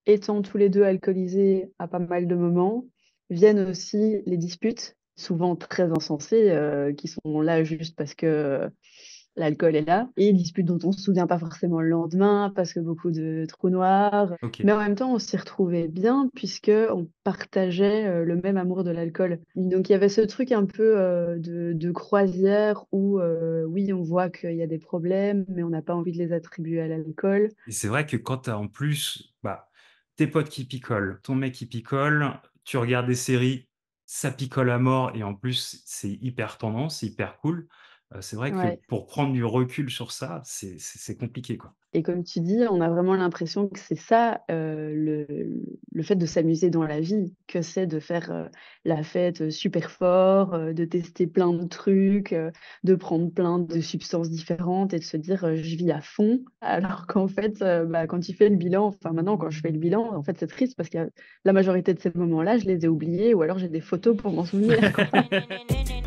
étant tous les 2 alcoolisés à pas mal de moments, viennent aussi les disputes, souvent très insensées, qui sont là juste parce que l'alcool est là et disputes dont on se souvient pas forcément le lendemain parce que beaucoup de trous noirs. OK. Mais en même temps, on s'y retrouvait bien puisqu'on partageait, le même amour de l'alcool. Donc il y avait ce truc un peu, de croisière où, oui, on voit qu'il y a des problèmes, mais on n'a pas envie de les attribuer à l'alcool. Et c'est vrai que quand tu as en plus, bah, tes potes qui picolent, ton mec qui picole, tu regardes des séries, ça picole à mort et en plus c'est hyper tendance, hyper cool. C'est vrai que Ouais. pour prendre du recul sur ça, c'est compliqué, quoi. Et comme tu dis, on a vraiment l'impression que c'est ça, le fait de s'amuser dans la vie, que c'est de faire, la fête, super fort, de tester plein de trucs, de prendre plein de substances différentes et de se dire, «Je vis à fond». Alors qu'en fait, bah, quand tu fais le bilan, enfin maintenant quand je fais le bilan, en fait, c'est triste parce que la majorité de ces moments-là, je les ai oubliés ou alors j'ai des photos pour m'en souvenir, quoi.